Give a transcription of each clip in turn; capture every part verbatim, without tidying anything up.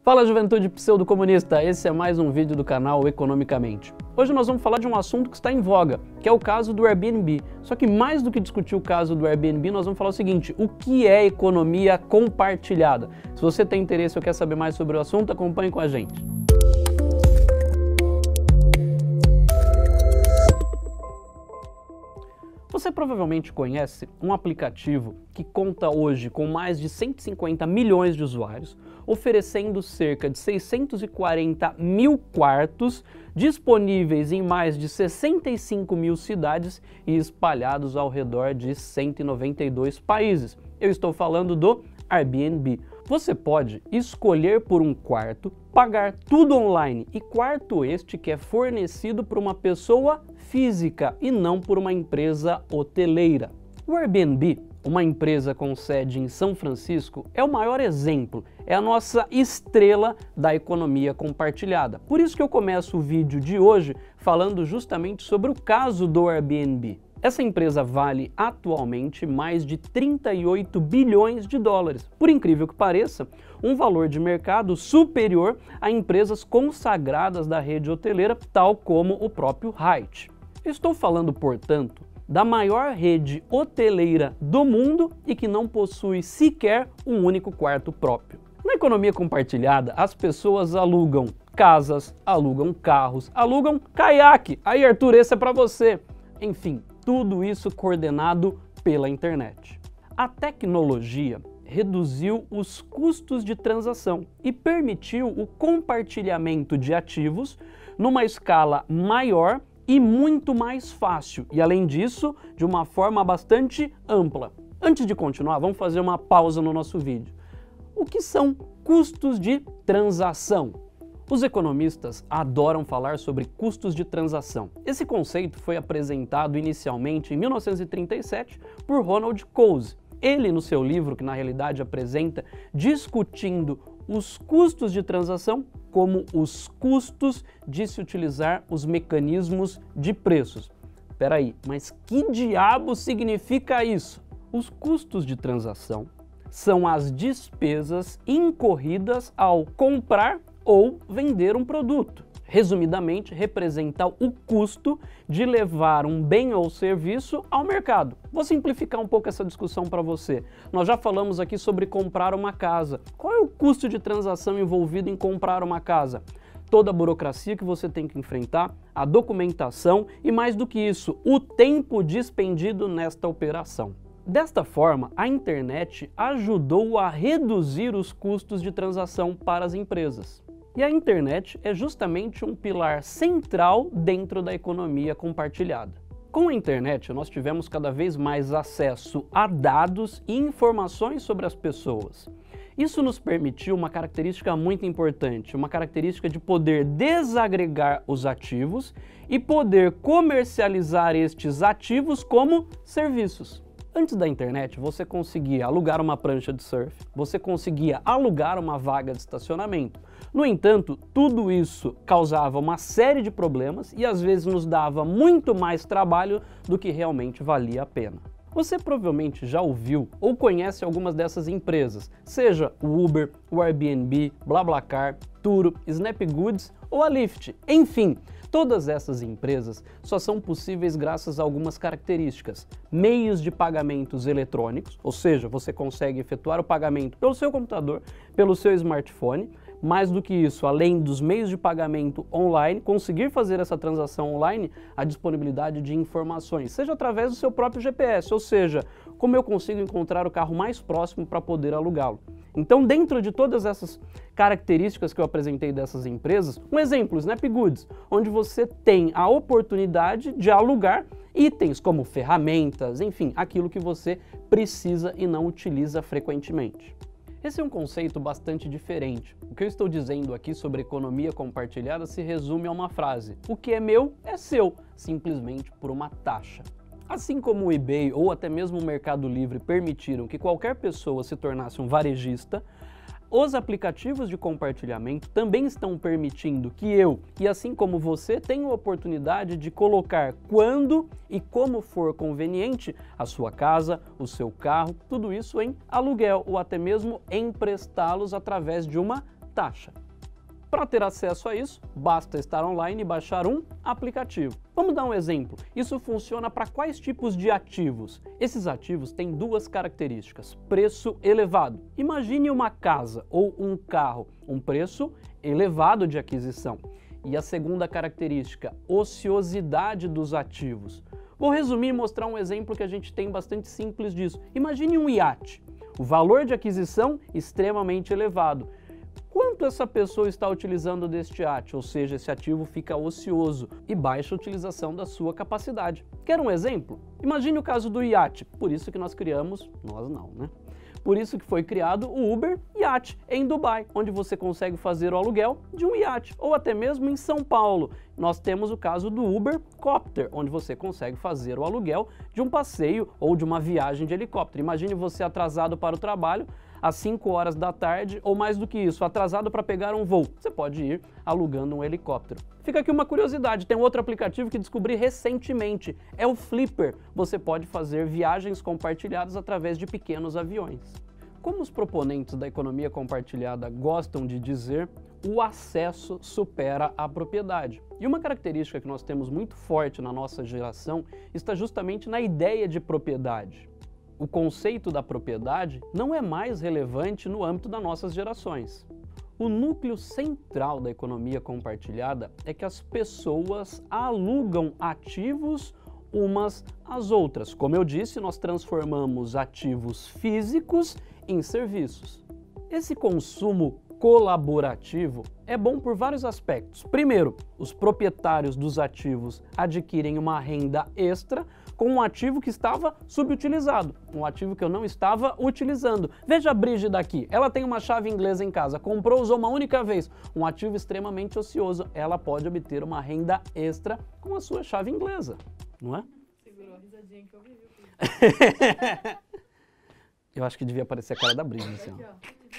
Fala, juventude pseudo-comunista, esse é mais um vídeo do canal Economicamente. Hoje nós vamos falar de um assunto que está em voga, que é o caso do Airbnb. Só que mais do que discutir o caso do Airbnb, nós vamos falar o seguinte: o que é economia compartilhada? Se você tem interesse ou quer saber mais sobre o assunto, acompanhe com a gente. Você provavelmente conhece um aplicativo que conta hoje com mais de cento e cinquenta milhões de usuários, oferecendo cerca de seiscentos e quarenta mil quartos disponíveis em mais de sessenta e cinco mil cidades e espalhados ao redor de cento e noventa e dois países. Eu estou falando do Airbnb. Você pode escolher por um quarto, pagar tudo online, e quarto este que é fornecido por uma pessoa física e não por uma empresa hoteleira. O Airbnb, uma empresa com sede em São Francisco, é o maior exemplo, é a nossa estrela da economia compartilhada. Por isso que eu começo o vídeo de hoje falando justamente sobre o caso do Airbnb. Essa empresa vale atualmente mais de trinta e oito bilhões de dólares. Por incrível que pareça, um valor de mercado superior a empresas consagradas da rede hoteleira, tal como o próprio Hyatt. Estou falando, portanto, da maior rede hoteleira do mundo e que não possui sequer um único quarto próprio. Na economia compartilhada, as pessoas alugam casas, alugam carros, alugam caiaque. Aí, Arthur, esse é para você. Enfim, tudo isso coordenado pela internet. A tecnologia reduziu os custos de transação e permitiu o compartilhamento de ativos numa escala maior e muito mais fácil, e além disso, de uma forma bastante ampla. Antes de continuar, vamos fazer uma pausa no nosso vídeo. O que são custos de transação? Os economistas adoram falar sobre custos de transação. Esse conceito foi apresentado inicialmente em mil novecentos e trinta e sete por Ronald Coase. Ele, no seu livro, que na realidade apresenta, discutindo os custos de transação como os custos de se utilizar os mecanismos de preços. Peraí, mas que diabo significa isso? Os custos de transação são as despesas incorridas ao comprar ou vender um produto. Resumidamente, representa o custo de levar um bem ou serviço ao mercado. Vou simplificar um pouco essa discussão para você. Nós já falamos aqui sobre comprar uma casa. Qual é o custo de transação envolvido em comprar uma casa? Toda a burocracia que você tem que enfrentar, a documentação e, mais do que isso, o tempo dispendido nesta operação. Desta forma, a internet ajudou a reduzir os custos de transação para as empresas. E a internet é justamente um pilar central dentro da economia compartilhada. Com a internet, nós tivemos cada vez mais acesso a dados e informações sobre as pessoas. Isso nos permitiu uma característica muito importante, uma característica de poder desagregar os ativos e poder comercializar estes ativos como serviços. Antes da internet, você conseguia alugar uma prancha de surf, você conseguia alugar uma vaga de estacionamento. No entanto, tudo isso causava uma série de problemas e às vezes nos dava muito mais trabalho do que realmente valia a pena. Você provavelmente já ouviu ou conhece algumas dessas empresas, seja o Uber, o Airbnb, BlaBlaCar, Turo, Snapgoods ou a Lyft. Enfim, todas essas empresas só são possíveis graças a algumas características. Meios de pagamentos eletrônicos, ou seja, você consegue efetuar o pagamento pelo seu computador, pelo seu smartphone. Mais do que isso, além dos meios de pagamento online, conseguir fazer essa transação online, a disponibilidade de informações, seja através do seu próprio G P S, ou seja, como eu consigo encontrar o carro mais próximo para poder alugá-lo. Então, dentro de todas essas características que eu apresentei dessas empresas, um exemplo, Snapgoods, onde você tem a oportunidade de alugar itens como ferramentas, enfim, aquilo que você precisa e não utiliza frequentemente. Esse é um conceito bastante diferente. O que eu estou dizendo aqui sobre economia compartilhada se resume a uma frase: o que é meu é seu, simplesmente por uma taxa. Assim como o eBay ou até mesmo o Mercado Livre permitiram que qualquer pessoa se tornasse um varejista, os aplicativos de compartilhamento também estão permitindo que eu, e assim como você, tenha a oportunidade de colocar quando e como for conveniente a sua casa, o seu carro, tudo isso em aluguel ou até mesmo emprestá-los através de uma taxa. Para ter acesso a isso, basta estar online e baixar um aplicativo. Vamos dar um exemplo. Isso funciona para quais tipos de ativos? Esses ativos têm duas características: preço elevado. Imagine uma casa ou um carro, um preço elevado de aquisição. E a segunda característica, ociosidade dos ativos. Vou resumir e mostrar um exemplo que a gente tem bastante simples disso. Imagine um iate. O valor de aquisição extremamente elevado. Quanto essa pessoa está utilizando deste iate, ou seja, esse ativo fica ocioso e baixa utilização da sua capacidade. Quer um exemplo? Imagine o caso do iate, por isso que nós criamos, nós não, né? Por isso que foi criado o Uber Yacht em Dubai, onde você consegue fazer o aluguel de um iate, ou até mesmo em São Paulo. Nós temos o caso do Uber Copter, onde você consegue fazer o aluguel de um passeio ou de uma viagem de helicóptero. Imagine você atrasado para o trabalho, às cinco horas da tarde, ou mais do que isso, atrasado para pegar um voo. Você pode ir alugando um helicóptero. Fica aqui uma curiosidade, tem outro aplicativo que descobri recentemente, é o Flipper. Você pode fazer viagens compartilhadas através de pequenos aviões. Como os proponentes da economia compartilhada gostam de dizer, o acesso supera a propriedade. E uma característica que nós temos muito forte na nossa geração está justamente na ideia de propriedade. O conceito da propriedade não é mais relevante no âmbito das nossas gerações. O núcleo central da economia compartilhada é que as pessoas alugam ativos umas às outras. Como eu disse, nós transformamos ativos físicos em serviços. Esse consumo colaborativo é bom por vários aspectos. Primeiro, os proprietários dos ativos adquirem uma renda extra com um ativo que estava subutilizado, um ativo que eu não estava utilizando. Veja a Brígida aqui, ela tem uma chave inglesa em casa, comprou, usou uma única vez, um ativo extremamente ocioso, ela pode obter uma renda extra com a sua chave inglesa, não é? Segurou a risadinha que eu vi, viu? Eu acho que devia aparecer a cara da Brígida, assim, Aqui, ó.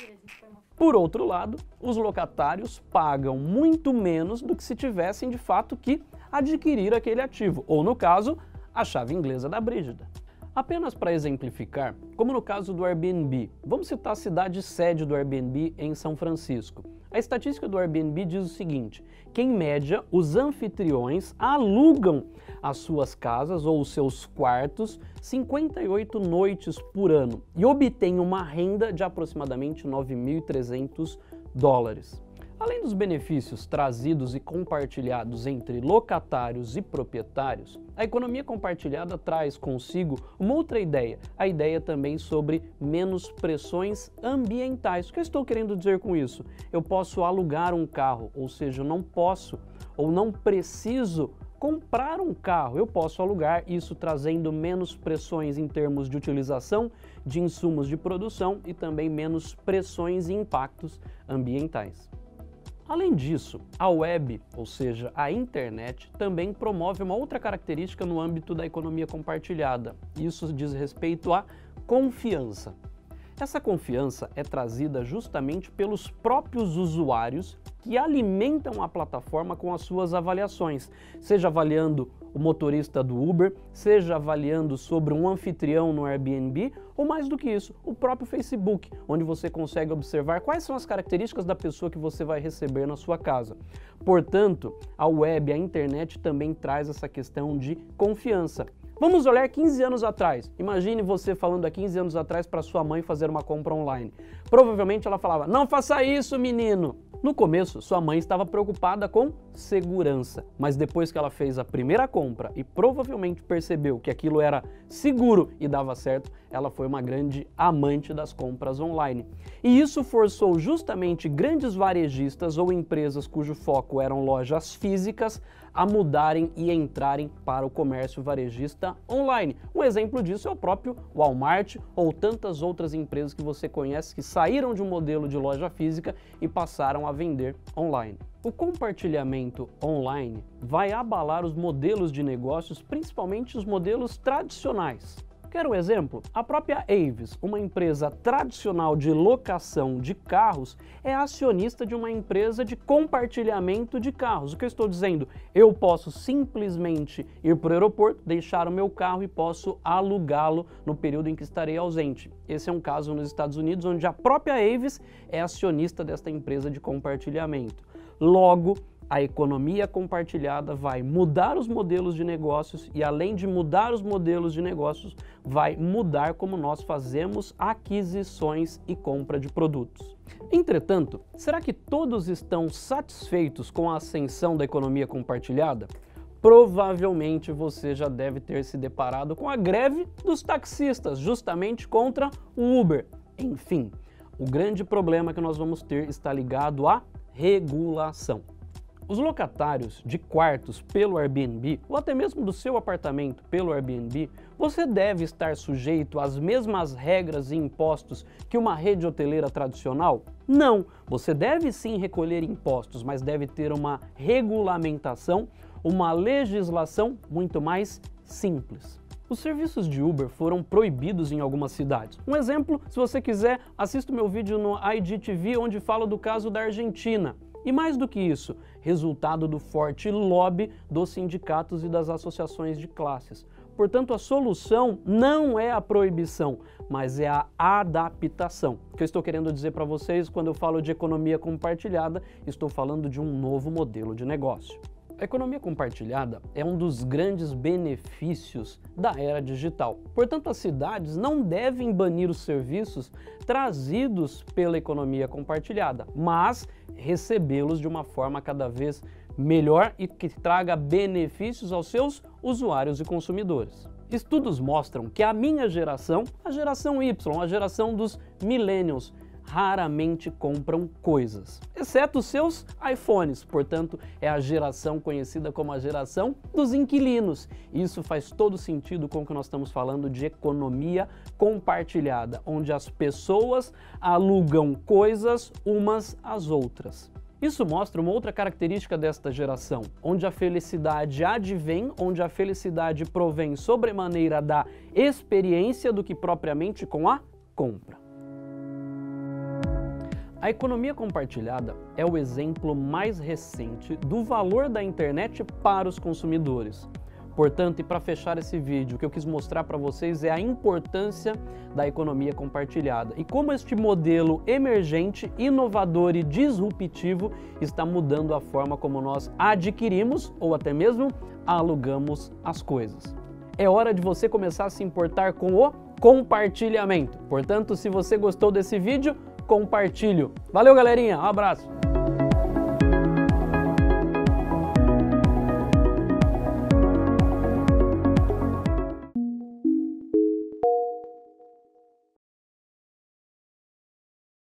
ó. Por outro lado, os locatários pagam muito menos do que se tivessem de fato que adquirir aquele ativo, ou no caso, a chave inglesa da Brígida. Apenas para exemplificar, como no caso do Airbnb, vamos citar a cidade sede do Airbnb em São Francisco. A estatística do Airbnb diz o seguinte, que em média os anfitriões alugam as suas casas ou os seus quartos cinquenta e oito noites por ano e obtêm uma renda de aproximadamente nove mil e trezentos dólares. Além dos benefícios trazidos e compartilhados entre locatários e proprietários, a economia compartilhada traz consigo uma outra ideia, a ideia também sobre menos pressões ambientais. O que eu estou querendo dizer com isso? Eu posso alugar um carro, ou seja, eu não posso ou não preciso comprar um carro, eu posso alugar, isso trazendo menos pressões em termos de utilização de insumos de produção e também menos pressões e impactos ambientais. Além disso, a web, ou seja, a internet, também promove uma outra característica no âmbito da economia compartilhada. Isso diz respeito à confiança. Essa confiança é trazida justamente pelos próprios usuários que alimentam a plataforma com as suas avaliações, seja avaliando o motorista do Uber, seja avaliando sobre um anfitrião no Airbnb, ou mais do que isso, o próprio Facebook, onde você consegue observar quais são as características da pessoa que você vai receber na sua casa. Portanto, a web, a internet também traz essa questão de confiança. Vamos olhar quinze anos atrás. Imagine você falando há quinze anos atrás para sua mãe fazer uma compra online. Provavelmente ela falava, não faça isso, menino! No começo, sua mãe estava preocupada com segurança, mas depois que ela fez a primeira compra e provavelmente percebeu que aquilo era seguro e dava certo, ela foi uma grande amante das compras online. E isso forçou justamente grandes varejistas ou empresas cujo foco eram lojas físicas a mudarem e entrarem para o comércio varejista online. Um exemplo disso é o próprio Walmart ou tantas outras empresas que você conhece que saíram de um modelo de loja física e passaram a vender online. O compartilhamento online vai abalar os modelos de negócios, principalmente os modelos tradicionais. Quer um exemplo? A própria Avis, uma empresa tradicional de locação de carros, é acionista de uma empresa de compartilhamento de carros. O que eu estou dizendo? Eu posso simplesmente ir para o aeroporto, deixar o meu carro e posso alugá-lo no período em que estarei ausente. Esse é um caso nos Estados Unidos, onde a própria Avis é acionista desta empresa de compartilhamento. Logo, a economia compartilhada vai mudar os modelos de negócios e, além de mudar os modelos de negócios, vai mudar como nós fazemos aquisições e compra de produtos. Entretanto, será que todos estão satisfeitos com a ascensão da economia compartilhada? Provavelmente você já deve ter se deparado com a greve dos taxistas, justamente contra o Uber. Enfim, o grande problema que nós vamos ter está ligado à regulação. Os locatários de quartos pelo Airbnb, ou até mesmo do seu apartamento pelo Airbnb, você deve estar sujeito às mesmas regras e impostos que uma rede hoteleira tradicional? Não! Você deve sim recolher impostos, mas deve ter uma regulamentação, uma legislação muito mais simples. Os serviços de Uber foram proibidos em algumas cidades. Um exemplo, se você quiser, assista o meu vídeo no I G T V, onde falo do caso da Argentina. E mais do que isso, resultado do forte lobby dos sindicatos e das associações de classes. Portanto, a solução não é a proibição, mas é a adaptação. O que eu estou querendo dizer para vocês quando eu falo de economia compartilhada, estou falando de um novo modelo de negócio. A economia compartilhada é um dos grandes benefícios da era digital. Portanto, as cidades não devem banir os serviços trazidos pela economia compartilhada, mas recebê-los de uma forma cada vez melhor e que traga benefícios aos seus usuários e consumidores. Estudos mostram que a minha geração, a geração Y, a geração dos millennials, raramente compram coisas, exceto os seus iPhones. Portanto, é a geração conhecida como a geração dos inquilinos. Isso faz todo sentido com o que nós estamos falando de economia compartilhada, onde as pessoas alugam coisas umas às outras. Isso mostra uma outra característica desta geração, onde a felicidade advém, onde a felicidade provém sobremaneira da experiência do que propriamente com a compra. A economia compartilhada é o exemplo mais recente do valor da internet para os consumidores. Portanto, e para fechar esse vídeo, o que eu quis mostrar para vocês é a importância da economia compartilhada e como este modelo emergente, inovador e disruptivo está mudando a forma como nós adquirimos ou até mesmo alugamos as coisas. É hora de você começar a se importar com o compartilhamento. Portanto, se você gostou desse vídeo, compartilhe. Valeu, galerinha. Um abraço.